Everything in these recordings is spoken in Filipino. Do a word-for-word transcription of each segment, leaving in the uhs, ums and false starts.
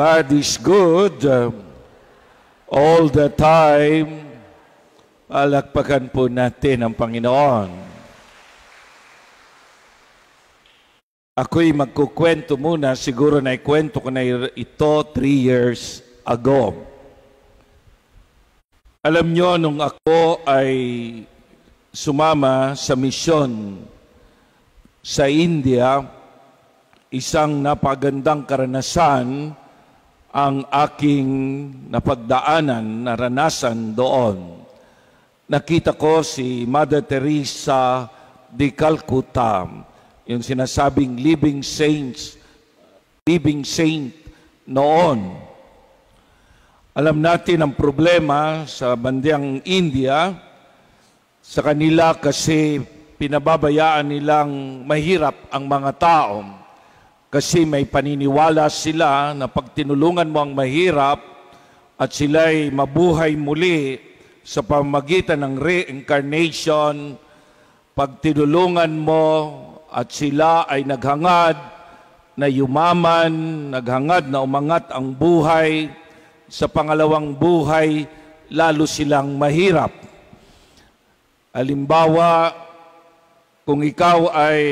God is good uh, all the time. Palakpakan po natin ang Panginoon. Ako'y magkukwento muna, siguro na ikwento ko na ito three years ago. Alam nyo, nung ako ay sumama sa misyon sa India, isang napagandang karanasan ang aking napagdaanan, naranasan doon. Nakita ko si Mother Teresa de Calcutta, yung sinasabing living saints, living saint noon. Alam natin ang problema sa bandyang India, sa kanila kasi pinababayaan nilang mahirap ang mga tao. Kasi may paniniwala sila na pag tinulungan mo ang mahirap at sila'y mabuhay muli sa pamamagitan ng reincarnation, pag tinulungan mo at sila ay naghangad na yumaman, naghangad na umangat ang buhay, sa pangalawang buhay, lalo silang mahirap. Halimbawa, kung ikaw ay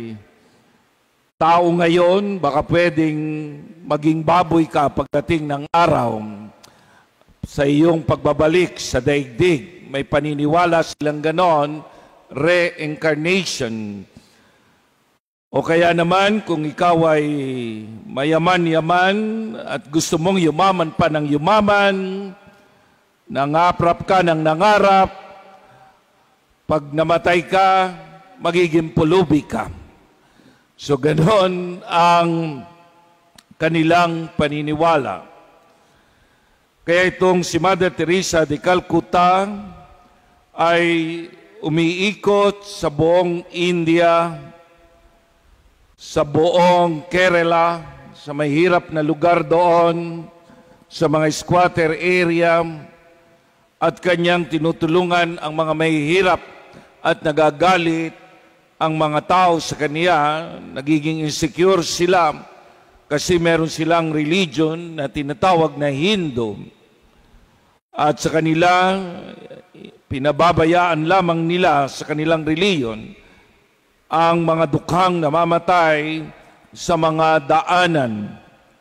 tao ngayon, baka pwedeng maging baboy ka pagdating ng araw sa iyong pagbabalik sa daigdig. May paniniwala silang ganon, reincarnation. O kaya naman, kung ikaw ay mayaman-yaman at gusto mong yumaman pa ng yumaman, nangaprap ka ng nangarap, pag namatay ka, magiging pulubi ka. So, ganon ang kanilang paniniwala. Kaya itong si Mother Teresa de Calcutta ay umiikot sa buong India, sa buong Kerala, sa mahirap na lugar doon, sa mga squatter area, at kanyang tinutulungan ang mga mahihirap at nagagalit ang mga tao sa kanya, nagiging insecure sila kasi meron silang religion na tinatawag na Hindu. At sa kanila, pinababayaan lamang nila sa kanilang religion ang mga dukhang namamatay sa mga daanan.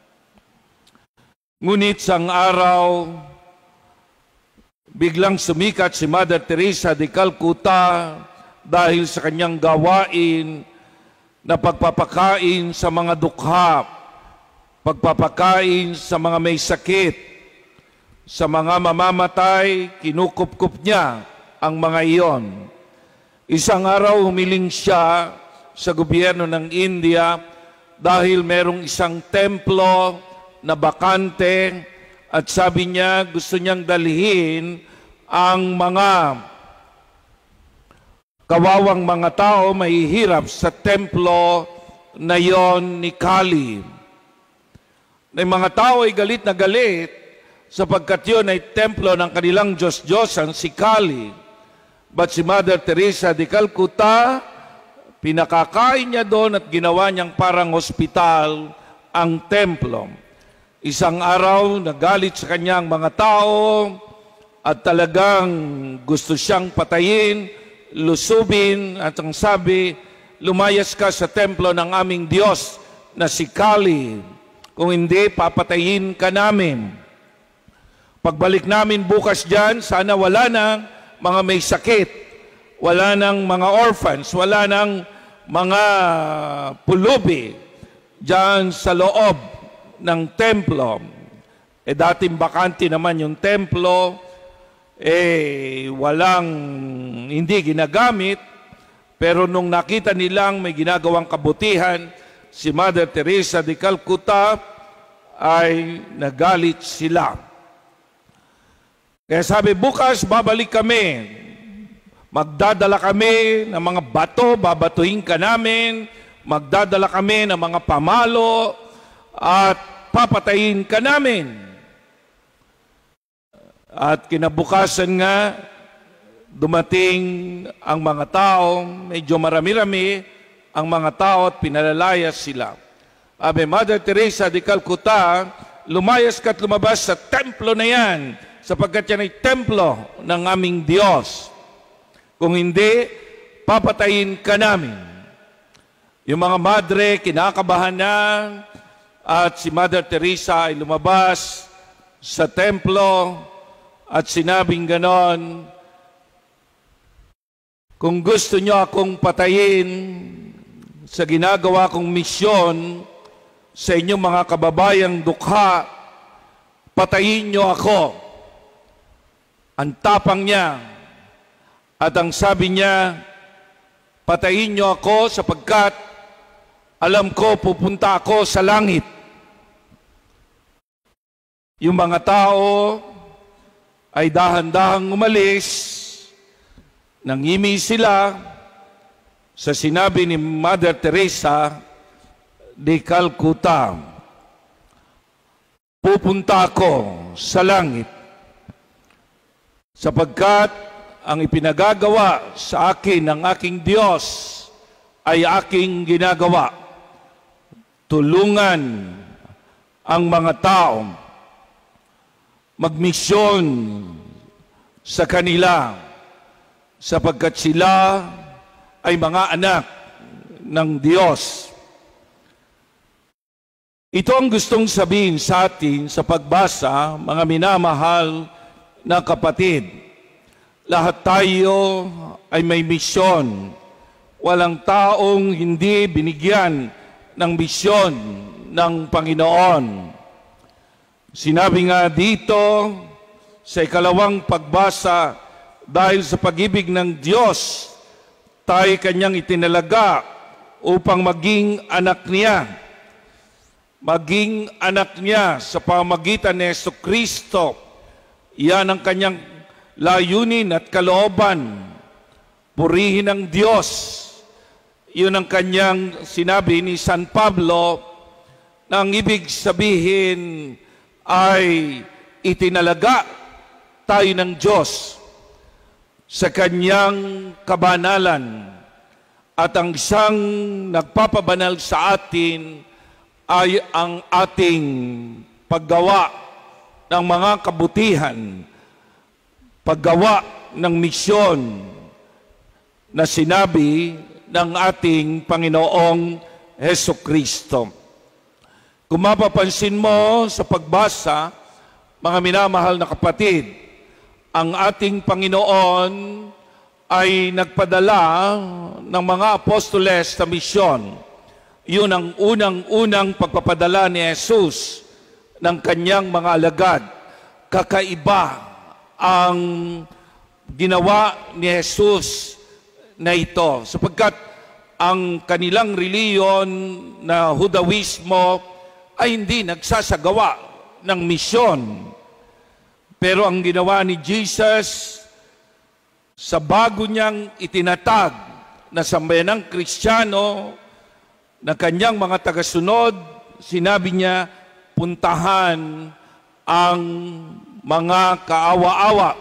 Ngunit sang araw, biglang sumikat si Mother Teresa de Calcutta dahil sa kanyang gawain na pagpapakain sa mga dukha, pagpapakain sa mga may sakit, sa mga mamamatay, kinukup-kup niya ang mga iyon. Isang araw humiling siya sa gobyerno ng India dahil merong isang templo na bakante at sabi niya gusto niyang dalhin ang mga kawawang mga tao mahihirap sa templo na yon ni Kali. May mga tao ay galit na galit sapagkat yun ay templo ng kanilang Diyos-Diyosan, si Kali. But si Mother Teresa de Calcutta, pinakakain niya doon at ginawa niyang parang hospital ang templo. Isang araw, nagalit sa kanyang mga tao at talagang gusto siyang patayin, lusubin, at ang sabi, lumayas ka sa templo ng aming Diyos na si Kali. Kung hindi, papatayin ka namin. Pagbalik namin bukas dyan, sana wala nang mga may sakit, wala nang mga orphans, wala nang mga pulubi dyan sa loob ng templo. Eh dating bakante naman yung templo, eh walang, hindi ginagamit, pero nung nakita nilang may ginagawang kabutihan, si Mother Teresa de Calcutta ay nagalit sila. Kaya sabi, bukas babalik kami, magdadala kami ng mga bato, babatuhin ka namin, magdadala kami ng mga pamalo, at papatayin ka namin. At kinabukasan nga, dumating ang mga tao, medyo marami-rami ang mga tao at pinalalayas sila. Sabi, Mother Teresa de Calcutta, lumayas ka at lumabas sa templo na yan, sapagkat yan ay templo ng aming Diyos. Kung hindi, papatayin ka namin. Yung mga madre, kinakabahan na, at si Mother Teresa ay lumabas sa templo at sinabing ganon, kung gusto nyo akong patayin sa ginagawa kong misyon sa inyong mga kababayang dukha, patayin nyo ako. Ang tapang niya at ang sabi niya, patayin nyo ako sapagkat alam ko pupunta ako sa langit. Yung mga tao ay dahan-dahang umalis, nangimi sila sa sinabi ni Mother Teresa de Calcutta, pupunta ako sa langit sapagkat ang ipinagagawa sa akin ng aking Diyos ay aking ginagawa. Tulungan ang mga tao magmisyon sa kanila sapagkat sila ay mga anak ng Diyos. Ito ang gustong sabihin sa atin sa pagbasa, mga minamahal na kapatid. Lahat tayo ay may misyon. Walang taong hindi binigyan ng misyon ng Panginoon. Sinabi nga dito sa ikalawang pagbasa, dahil sa pag-ibig ng Diyos, tayo kanyang itinalaga upang maging anak niya. Maging anak niya sa pamagitan ni Jesucristo. Yan ang kanyang layunin at kalooban. Purihin ang Diyos. Yun ang kanyang sinabi ni San Pablo na ang ibig sabihin ay itinalaga tayo ng Diyos sa kanyang kabanalan at ang siyang nagpapabanal sa atin ay ang ating paggawa ng mga kabutihan, paggawa ng misyon na sinabi ng ating Panginoong Hesukristo. Kung mapapansin mo sa pagbasa, mga minamahal na kapatid, ang ating Panginoon ay nagpadala ng mga apostoles sa misyon. Yun ang unang-unang pagpapadala ni Jesus ng kanyang mga alagad. Kakaiba ang ginawa ni Jesus na ito. Sapagkat ang kanilang reliyon na Hudawismo ay hindi nagsasagawa ng misyon. Pero ang ginawa ni Jesus sa bago niyang itinatag na sambayanang Kristiyano na kanyang mga tagasunod, sinabi niya, puntahan ang mga kaawa-awa.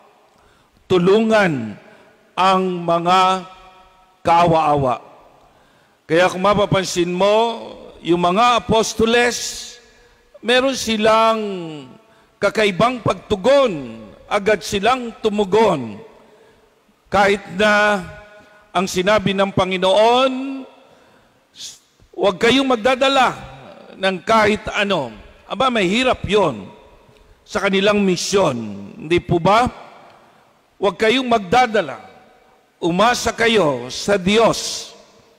Tulungan ang mga kaawa-awa. Kaya kung mapapansin mo, yung mga apostoles, meron silang kakaibang pagtugon, agad silang tumugon. Kahit na ang sinabi ng Panginoon, huwag kayong magdadala ng kahit ano. Aba, may hirap yon sa kanilang misyon. Hindi po ba? Huwag kayong magdadala. Umasa kayo sa Diyos.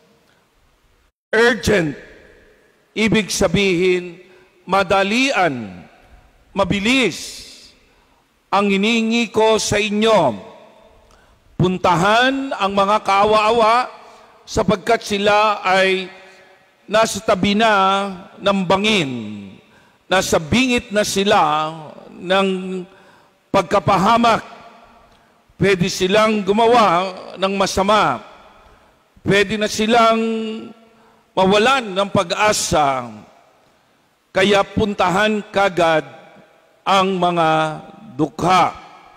Urgent. Ibig sabihin, madalian, mabilis ang hinihingi ko sa inyo. Puntahan ang mga kaawa-awa sapagkat sila ay nasa tabi na ng bangin. Nasa bingit na sila ng pagkapahamak. Pwede silang gumawa ng masama. Pwede na silang mawalan ng pag-asa. Kaya puntahan kagad ang mga dukha.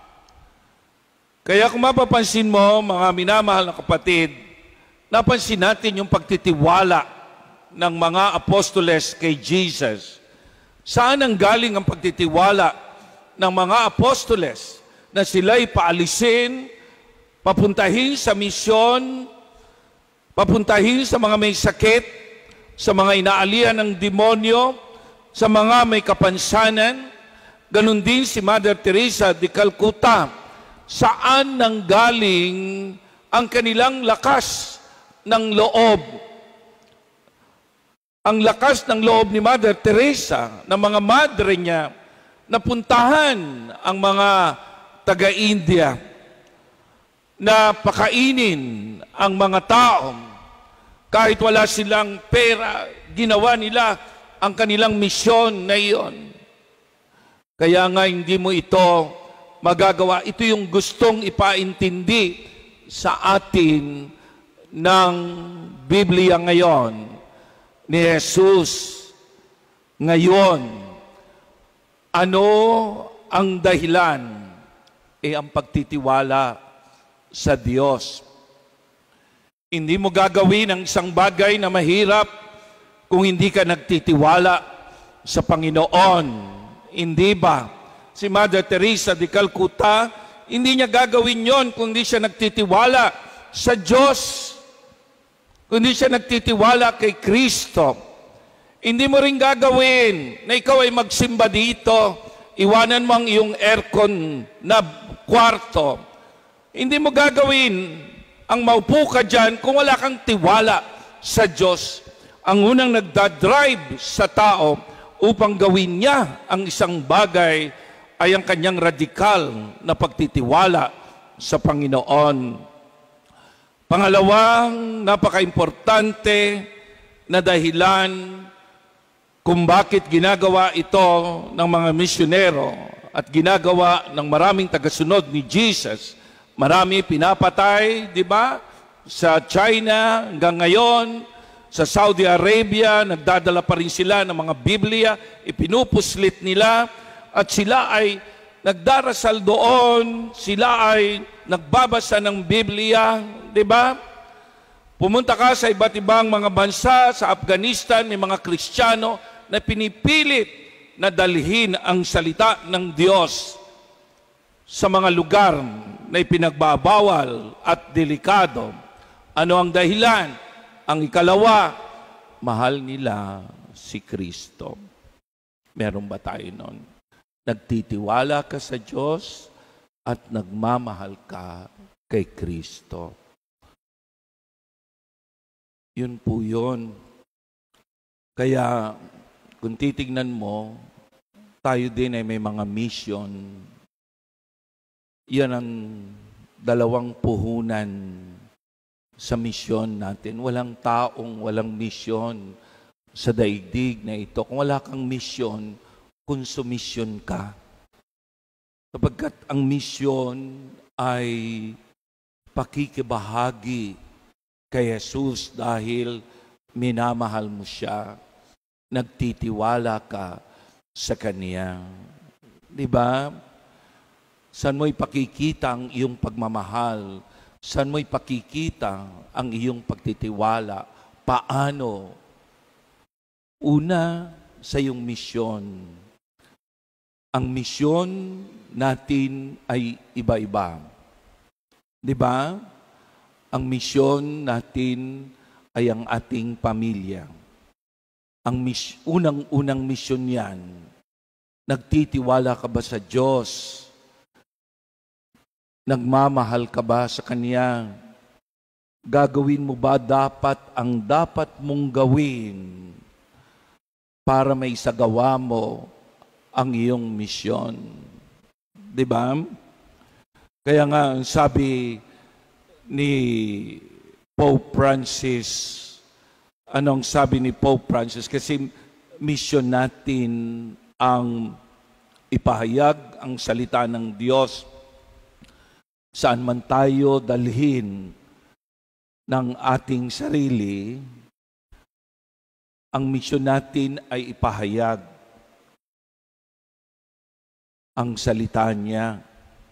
Kaya kung mapapansin mo, mga minamahal na kapatid, napansin natin yung pagtitiwala ng mga apostoles kay Jesus. Saan ang galing ang pagtitiwala ng mga apostoles na sila'y paalisin, papuntahin sa misyon, papuntahin sa mga may sakit, sa mga inaalian ng demonyo, sa mga may kapansanan? Ganon din si Mother Teresa de Calcutta. Saan nanggaling ang kanilang lakas ng loob? Ang lakas ng loob ni Mother Teresa, ng mga madre niya, napuntahan ang mga taga-India na pakainin ang mga tao. Kahit wala silang pera, ginawa nila ang kanilang misyon na iyon. Kaya nga hindi mo ito magagawa. Ito yung gustong ipaintindi sa atin ng Biblia ngayon ni Jesus. Ngayon, ano ang dahilan? Eh, ang pagtitiwala sa Diyos. Hindi mo gagawin ang isang bagay na mahirap kung hindi ka nagtitiwala sa Panginoon. Hindi ba? Si Mother Teresa de Calcutta, hindi niya gagawin yon kung hindi siya nagtitiwala sa Diyos. Kung hindi siya nagtitiwala kay Kristo. Hindi mo rin gagawin na ikaw ay magsimba dito, iwanan mo ang iyong aircon na kwarto. Hindi mo gagawin ang maupo ka dyan kung wala kang tiwala sa Diyos. Ang unang nagdadrive sa tao upang gawin niya ang isang bagay ay ang kanyang radikal na pagtitiwala sa Panginoon. Pangalawang napaka-importante na dahilan kung bakit ginagawa ito ng mga misyonero at ginagawa ng maraming tagasunod ni Jesus. Marami pinapatay, di ba? Sa China hanggang ngayon, sa Saudi Arabia, nagdadala pa rin sila ng mga Biblia, ipinupuslit nila, at sila ay nagdarasal doon, sila ay nagbabasa ng Biblia, di ba? Pumunta ka sa iba't ibang mga bansa, sa Afghanistan, may mga Kristiyano na pinipilit na dalhin ang salita ng Diyos sa mga lugar na ipinagbabawal at delikado. Ano ang dahilan? Ang ikalawa, mahal nila si Kristo. Meron ba tayo nun? Nagtitiwala ka sa Diyos at nagmamahal ka kay Kristo. Yun po yun. Kaya kung titignan mo, tayo din ay may mga mission. Yan ang dalawang puhunan sa misyon natin. Walang taong walang misyon sa daigdig na ito. Kung wala kang misyon, konsumisyon ka. Kapagkat ang misyon ay pakikibahagi kay Jesus dahil minamahal mo siya, nagtitiwala ka sa Kanya. Di ba? Saan mo ipakikita ang iyong pagmamahal? Saan mo ipakikita ang iyong pagtitiwala? Paano? Una, sa iyong misyon. Ang misyon natin ay iba-iba. Di ba? Ang misyon natin ay ang ating pamilya. Ang mis- unang-unang misyon yan, nagtitiwala ka ba sa Diyos? Nagmamahal ka ba sa Kanya? Gagawin mo ba dapat ang dapat mong gawin para may isagawa mo ang iyong misyon? Di ba? Kaya nga, sabi ni Pope Francis, anong sabi ni Pope Francis? Kasi misyon natin ang ipahayag ang salita ng Diyos saan man tayo dalhin ng ating sarili. Ang misyon natin ay ipahayag ang salita niya.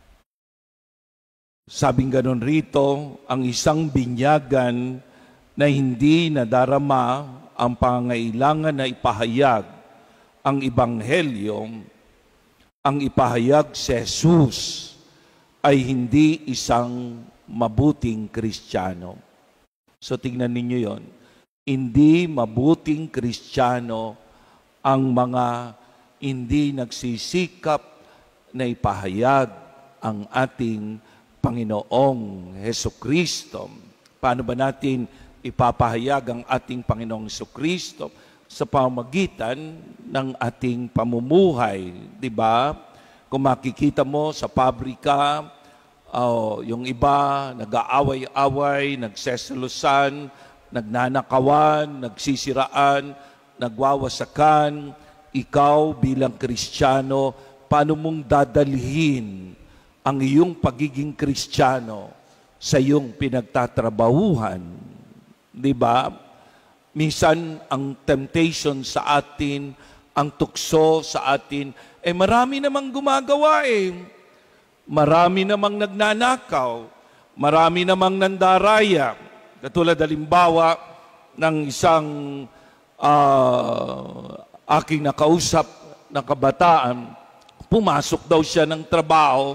Sabing ganon rito, ang isang binyagan na hindi nadarama ang pangangailangan na ipahayag ang Ebanghelyo, ang ipahayag si Jesus ay hindi isang mabuting Kristiyano. So tingnan ninyo yon. Hindi mabuting Kristiyano ang mga hindi nagsisikap na ipahayag ang ating Panginoong Hesukristo. Paano ba natin ipapahayag ang ating Panginoong Hesukristo? Sa pamamagitan ng ating pamumuhay, di ba? Kung makikita mo sa pabrika, uh, yung iba nag-aaway-away, nagseselusan, nagnanakawan, nagsisiraan, nagwawasakan. Ikaw bilang Kristiyano, paano mong dadalhin ang iyong pagiging Kristiyano sa iyong pinagtatrabahuhan? Di ba? Minsan, ang temptation sa atin, ang tukso sa atin, eh marami namang gumagawa eh. Marami namang nagnanakaw, marami namang nandaraya. Katulad halimbawa ng isang uh, aking nakausap na kabataan, pumasok daw siya ng trabaho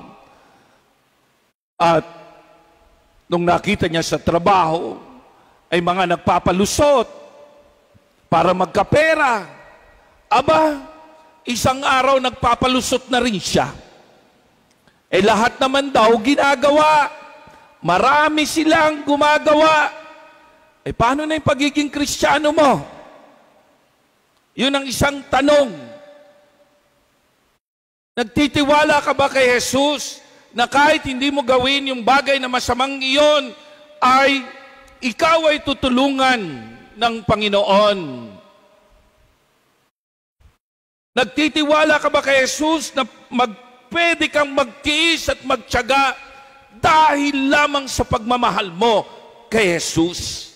at nung nakita niya sa trabaho, ay mga nagpapalusot para magkapera. Aba, isang araw nagpapalusot na rin siya. Eh lahat naman daw ginagawa. Marami silang gumagawa. Eh paano na yung pagiging Kristiyano mo? Yun ang isang tanong. Nagtitiwala ka ba kay Jesus na kahit hindi mo gawin yung bagay na masamang iyon, ay ikaw ay tutulungan ng Panginoon? Nagtitiwala ka ba kay Jesus na mag, pwede kang magtiis at magtiyaga dahil lamang sa pagmamahal mo kay Jesus?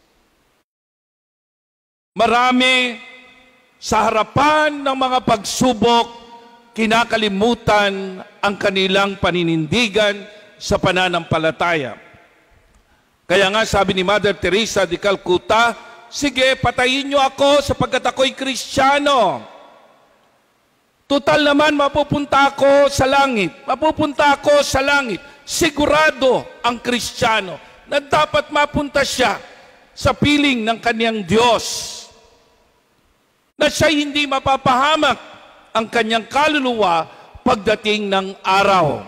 Marami sa harapan ng mga pagsubok, kinakalimutan ang kanilang paninindigan sa pananampalataya. Kaya nga sabi ni Mother Teresa de Calcutta, sige, patayin niyo ako sapagkat ako'y Kristiyano. Tutal naman, mapupunta ako sa langit. Mapupunta ako sa langit. Sigurado ang Kristiyano na dapat mapunta siya sa piling ng kaniyang Diyos. Na siya hindi mapapahamak ang kanyang kaluluwa pagdating ng araw.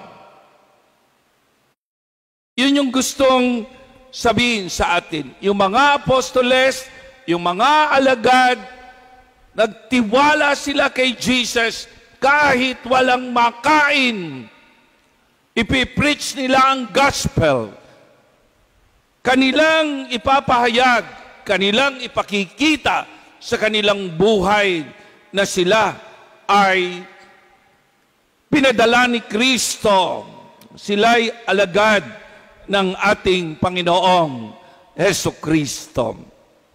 Yun yung gustong sabihin sa atin. Yung mga apostoles, yung mga alagad, nagtiwala sila kay Jesus kahit walang makain. Ipipreach nila ang gospel. Kanilang ipapahayag, kanilang ipakikita sa kanilang buhay na sila ay pinadala ni Kristo. Sila'y alagad ng ating Panginoong Hesukristo.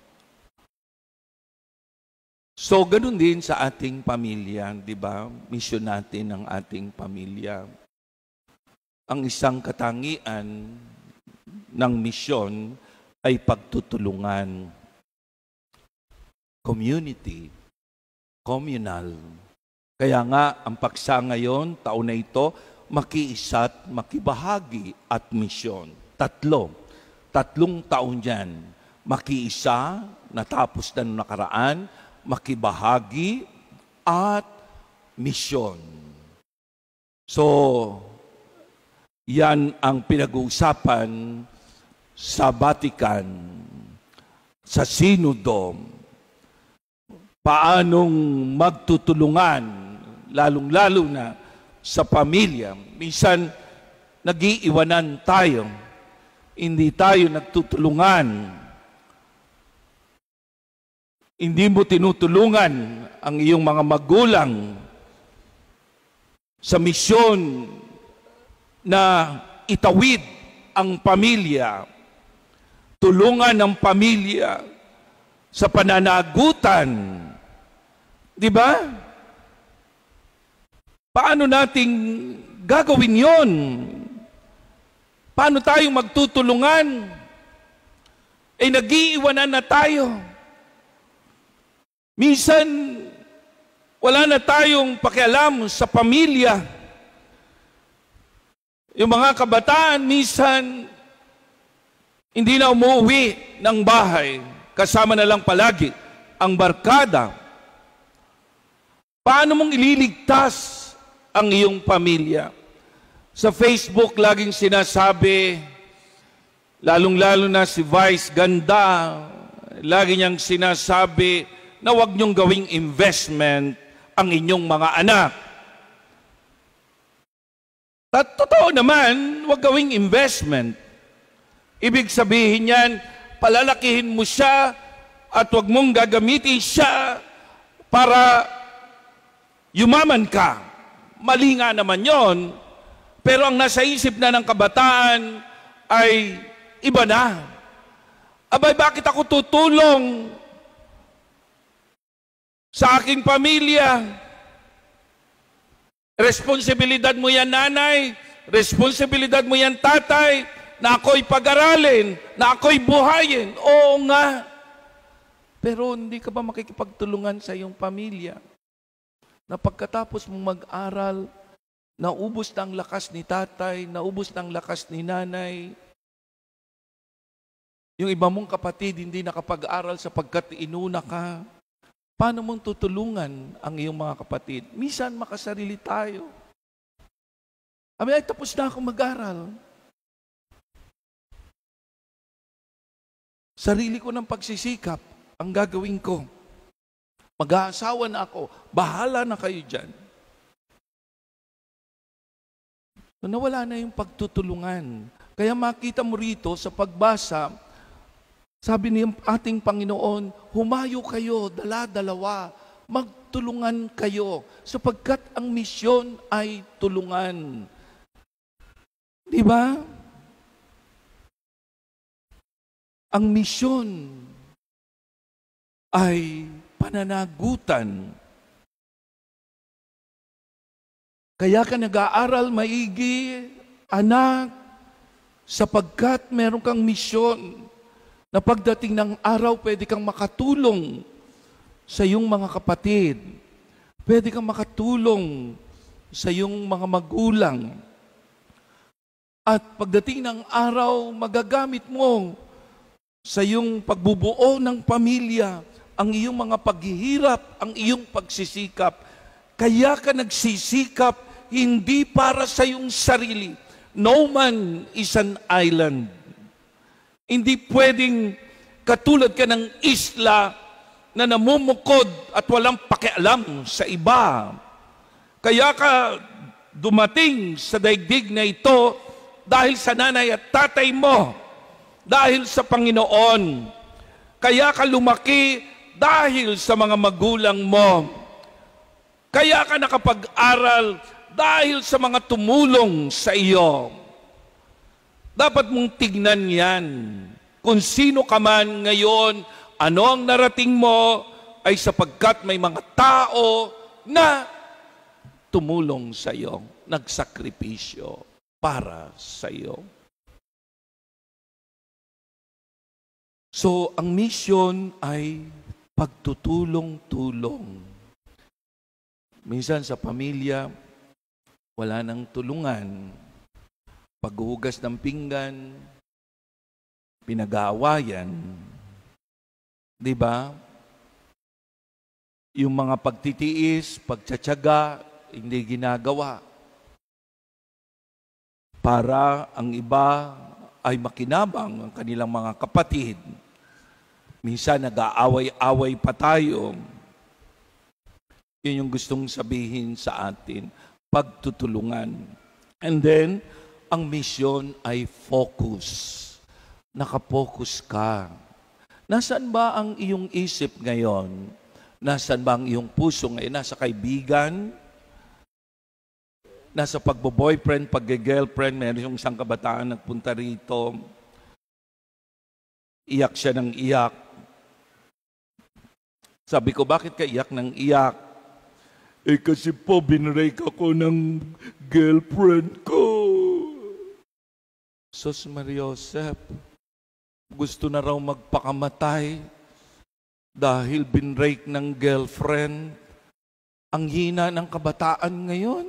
So, ganun din sa ating pamilya, di ba? Misyon natin ang ating pamilya. Ang isang katangian ng misyon ay pagtutulungan. Community, communal. Kaya nga, ang paksa ngayon, taon na ito, makiisa't makibahagi at misyon. Tatlo. Tatlong taon yan. Makiisa, natapos na nung nakaraan, makibahagi, at misyon. So, yan ang pinag-uusapan sa Vatican, sa Sinodo. Paanong magtutulungan, lalong-lalo na sa pamilya. Minsan, nag-iiwanan tayo. Hindi tayo nagtutulungan. Hindi mo tinutulungan ang iyong mga magulang sa misyon na itawid ang pamilya. Tulungan ang pamilya sa pananagutan. Di ba? Paano nating gagawin yon? Paano tayong magtutulungan? Eh, nag-iiwanan na tayo. Minsan, Wala na tayong pakialam sa pamilya. Yung mga kabataan, minsan, hindi na umuwi ng bahay. Kasama na lang palagi ang barkada. Paano mong ililigtas ang iyong pamilya? Sa Facebook, laging sinasabi, lalong-lalo na si Vice Ganda, lagi niyang sinasabi na huwag niyong gawing investment ang inyong mga anak. At totoo naman, huwag gawing investment. Ibig sabihin yan, palalakihin mo siya at huwag mong gagamitin siya para yumaman ka. Mali nga naman yon. Pero ang nasa isip na ng kabataan ay iba na. Abay, bakit ako tutulong sa aking pamilya? Responsibilidad mo yan, nanay. Responsibilidad mo yan, tatay, na ako'y pag-aralin, na ako'y buhayin. Oo nga. Pero hindi ka ba makikipagtulungan sa iyong pamilya? Na pagkatapos mong mag-aral, naubos na ang lakas ni tatay, naubos na ang lakas ni nanay. Yung iba mong kapatid hindi nakapag-aral sapagkat inuna ka. Paano mong tutulungan ang iyong mga kapatid? Minsan makasarili tayo. Abi, ay tapos na akong mag-aral. Sarili ko ng pagsisikap ang gagawin ko. Mag-aasawa na ako. Bahala na kayo dyan. So, nawala na yung pagtutulungan. Kaya makita mo rito sa pagbasa, sabi ni ating Panginoon, humayo kayo, dala-dalawa, magtulungan kayo, sapagkat ang misyon ay tulungan. Di ba? Ang misyon ay pananagutan. Kaya ka nag-aaral maigi, anak, sapagkat meron kang misyon na pagdating ng araw, pwede kang makatulong sa iyong mga kapatid. Pwede kang makatulong sa iyong mga magulang. At pagdating ng araw, magagamit mo sa iyong pagbubuo ng pamilya, ang iyong mga paghihirap, ang iyong pagsisikap. Kaya ka nagsisikap, hindi para sa iyong sarili. No man is an island. Hindi pwedeng katulad ka ng isla na namumukod at walang pakialam sa iba. Kaya ka dumating sa daigdig na ito dahil sa nanay at tatay mo, dahil sa Panginoon. Kaya ka lumaki dahil sa mga magulang mo. Kaya ka nakapag-aral dahil sa mga tumulong sa iyo. Dapat mong tignan yan. Kung sino ka man ngayon, ano ang narating mo ay sapagkat may mga tao na tumulong sa iyo, nagsakripisyo para sa iyo. So, ang mission ay pagtutulong-tulong. Minsan sa pamilya, wala nang tulungan. Paghuhugas ng pinggan, pinag-aawayan. Di ba? Yung mga pagtitiis, pagtsatsaga, hindi ginagawa. Para ang iba ay makinabang ang kanilang mga kapatid. Minsan nag-aaway-away pa tayo. Yun yung gustong sabihin sa atin, pagtutulungan. And then, ang mission ay focus. Nakapokus ka. Nasaan ba ang iyong isip ngayon? Nasaan ba ang iyong puso ngayon? Nasa kaibigan? Nasa pagbo-boyfriend, pag-girlfriend? Meron yung isang kabataan nagpunta rito. Iyak siya ng iyak. Sabi ko, bakit ka iyak ng iyak? Eh kasi po, binrake ako ng girlfriend ko. Sos Mariosep, gusto na raw magpakamatay dahil binrake ng girlfriend. Ang hina ng kabataan ngayon.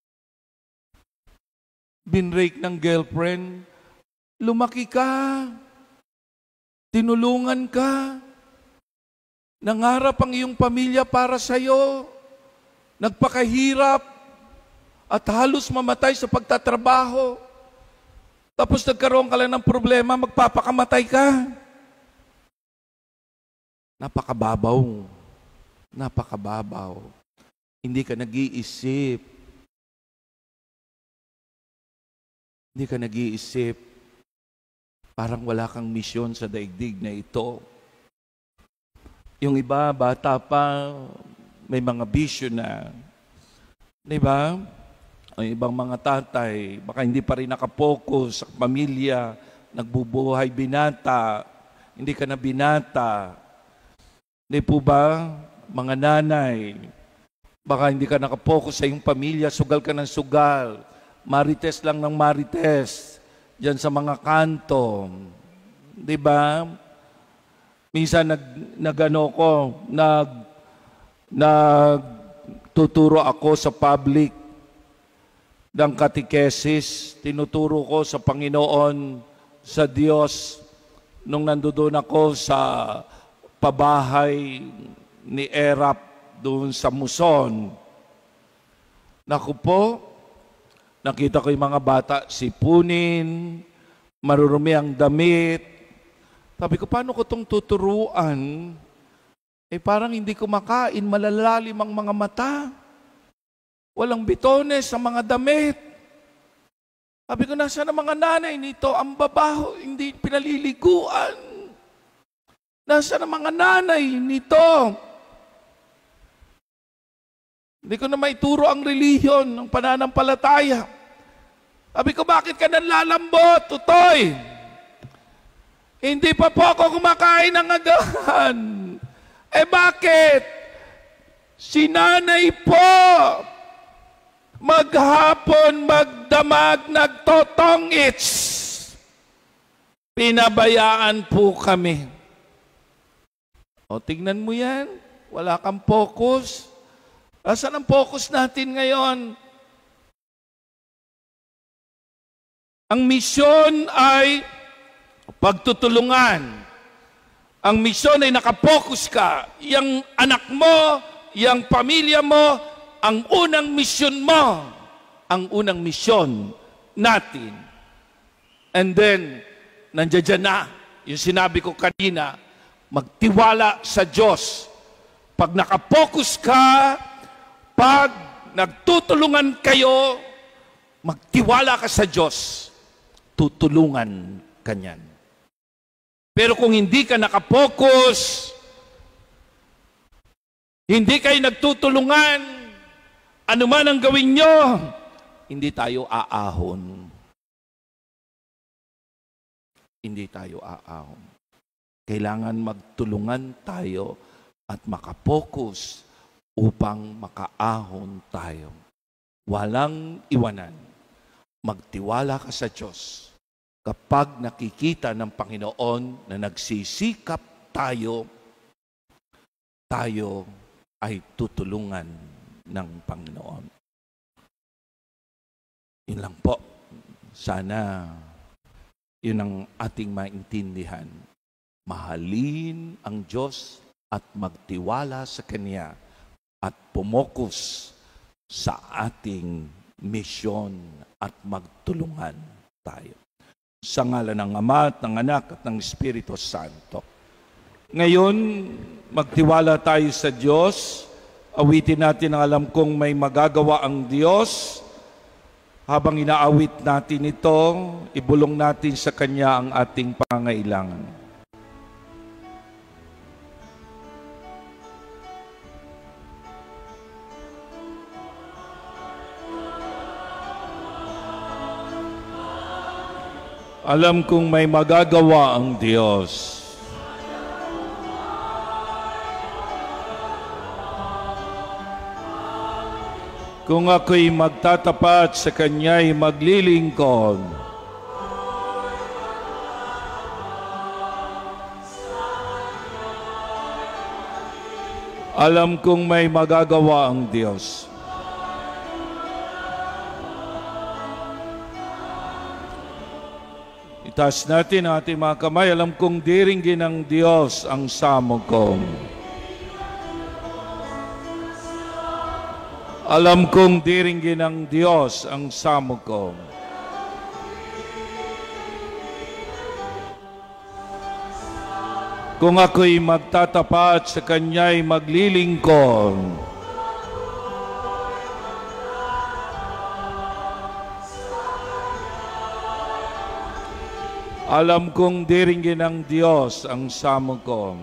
Binrake ng girlfriend, lumaki ka, tinulungan ka, nangarap ang iyong pamilya para sa'yo, nagpakahirap, at halos mamatay sa pagtatrabaho. Tapos nagkaroon ka lang ng problema, magpapakamatay ka. Napakababaw. Napakababaw. Hindi ka nag-iisip. Hindi ka nag-iisip. Parang wala kang misyon sa daigdig na ito. Yung iba, bata pa, may mga bisyo na. Di ba? Ang ibang mga tatay, baka hindi pa rin nakapokus sa pamilya, nagbubuhay binata, hindi ka na binata. Hindi po ba, mga nanay, baka hindi ka nakapokus sa iyong pamilya, sugal ka ng sugal, marites lang ng marites, dyan sa mga kanto. Di ba? Minsan nag, nag-ano ko, nag, nagtuturo ako sa public ng katikesis, tinuturo ko sa Panginoon, sa Diyos, nung nandoon ako sa pabahay ni Erap doon sa Muson. Naku po, nakita ko yung mga bata sipunin, marurumi ang damit. Sabi ko, paano ko itong tuturuan? Eh parang hindi ko makain, malalalim ang mga mata. Walang bitones sa mga damit. Sabi ko, nasa na mga nanay nito? Ang babaho, hindi pinaliliguan. Nasa na mga nanay nito? Hindi ko na maituro ang relihiyon ng pananampalataya. Sabi ko, bakit ka nanlalambot, tutoy? Hindi pa po ako kumakain ng agahan. Eh bakit? Si nanay po, maghapon, magdamag, nagtotongits. Pinabayaan po kami. O, tingnan mo yan. Wala kang focus. Asan ang focus natin ngayon? Ang misyon ay pagtutulungan. Ang misyon ay nakapokus ka. Yang anak mo, yang pamilya mo, ang unang misyon mo, ang unang misyon natin. And then, nandiyan na, yung sinabi ko kanina, magtiwala sa Diyos. Pag nakapokus ka, pag nagtutulungan kayo, magtiwala ka sa Diyos, tutulungan kanyan. Pero kung hindi ka nakapokus, hindi kayo nagtutulungan, ano man ang gawin nyo, hindi tayo aahon. Hindi tayo aahon. Kailangan magtulungan tayo at makapokus upang makaahon tayo. Walang iwanan. Magtiwala ka sa Diyos. Kapag nakikita ng Panginoon na nagsisikap tayo, tayo ay tutulungan ng Panginoon. Yun lang po. Sana yun ang ating maintindihan. Mahalin ang Diyos at magtiwala sa Kanya at pumokus sa ating misyon at magtulungan tayo. Sa ngalan ng Ama at ng Anak at ng Espiritu Santo. Ngayon, magtiwala tayo sa Diyos. Awitin natin ang alam kong may magagawa ang Diyos. Habang inaawit natin ito, ibulong natin sa Kanya ang ating pangangailangan. Alam kong may magagawa ang Diyos. Kung ako'y magtatapat sa Kanya'y maglilingkod. Alam kong may magagawa ang Diyos. Itaas natin ang ating mga kamay. Alam kong diringgin ng Diyos ang samog ko. Alam kong diringgin ng Diyos ang samog ko. Kung ako'y magtatapat sa Kanya'y maglilingkod, alam kong diringgin ng Diyos ang samog ko.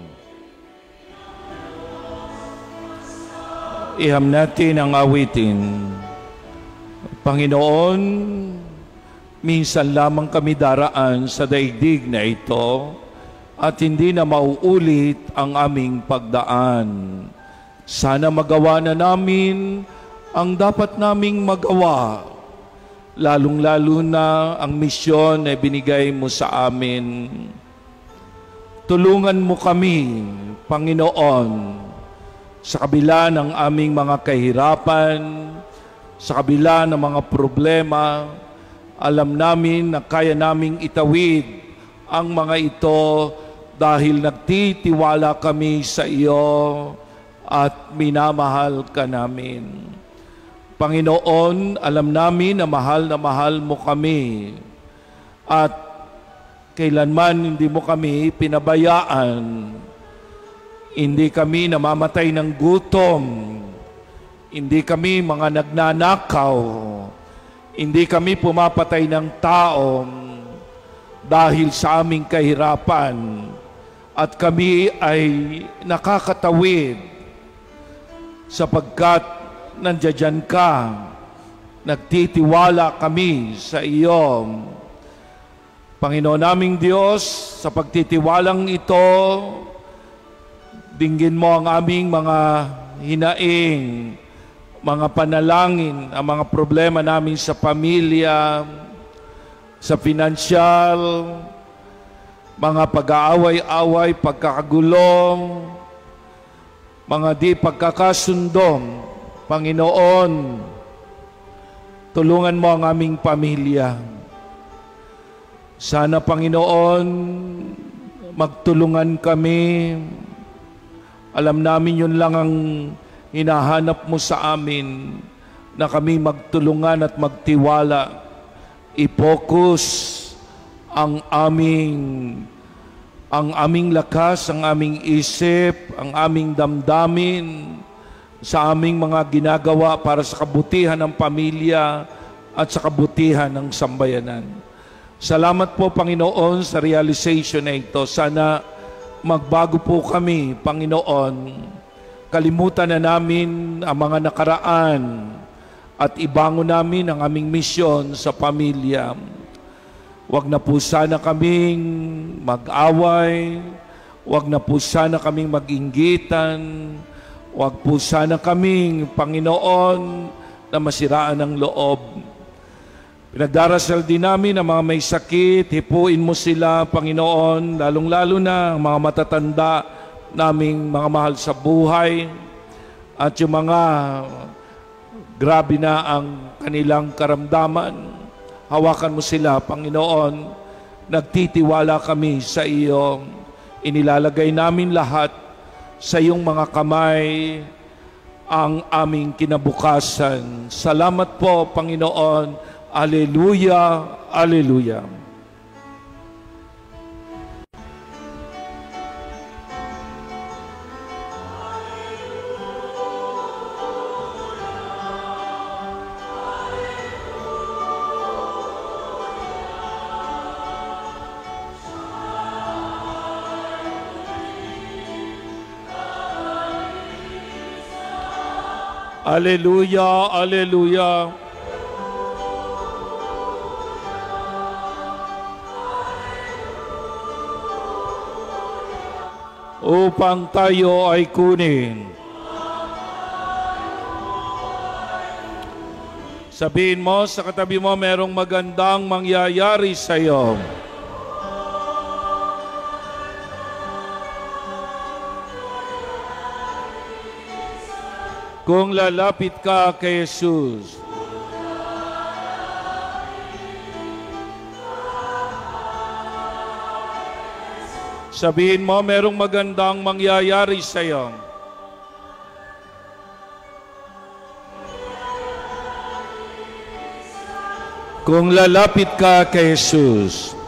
Iham natin ang awitin. Panginoon, minsan lamang kami daraan sa daigdig na ito at hindi na mauulit ang aming pagdaan. Sana magawa na namin ang dapat naming magawa, lalong-lalo na ang misyon na binigay mo sa amin. Tulungan mo kami, Panginoon, sa kabila ng aming mga kahirapan, sa kabila ng mga problema. Alam namin na kaya naming itawid ang mga ito dahil nagtitiwala kami sa iyo at minamahal ka namin. Panginoon, alam namin na mahal na mahal mo kami at kailanman hindi mo kami pinabayaan. Hindi kami namamatay ng gutom, hindi kami mga nagnanakaw, hindi kami pumapatay ng tao dahil sa aming kahirapan. At kami ay nakakatawid sapagkat nandiyan ka, nagtitiwala kami sa iyo. Panginoon naming Diyos, sa pagtitiwalang ito, dinggin mo ang aming mga hinaing, mga panalangin, ang mga problema namin sa pamilya, sa pinansyal, mga pag-aaway-away, pagkakagulong, mga di pagkakasundong. Panginoon, tulungan mo ang aming pamilya. Sana, Panginoon, magtulungan kami. Alam namin yun lang ang hinahanap mo sa amin, na kami magtulungan at magtiwala. I-focus ang aming ang aming lakas, ang aming isip, ang aming damdamin sa aming mga ginagawa para sa kabutihan ng pamilya at sa kabutihan ng sambayanan. Salamat po, Panginoon, sa realization na ito. Sana magbago po kami, Panginoon. Kalimutan na namin ang mga nakaraan at ibangon namin ang aming misyon sa pamilya. Huwag na po sana kaming mag-away, huwag na po sana kaming mag-inggitan, huwag po sana kaming, Panginoon, na masiraan ng loob. Pinagdarasal din namin ang mga may sakit, hipuin mo sila, Panginoon, lalong-lalo na ang mga matatanda naming mga mahal sa buhay at yung mga grabe na ang kanilang karamdaman. Hawakan mo sila, Panginoon. Nagtitiwala kami sa iyo. Inilalagay namin lahat sa iyong mga kamay ang aming kinabukasan. Salamat po, Panginoon. Alleluia, alleluia. Alleluia, alleluia. Upang tayo ay kunin. Sabihin mo sa katabi mo, merong magandang mangyayari sa iyo. Kung lalapit ka kay Jesus, sabihin mo, merong magandang mangyayari sa iyo. Kung lalapit ka kay Jesus,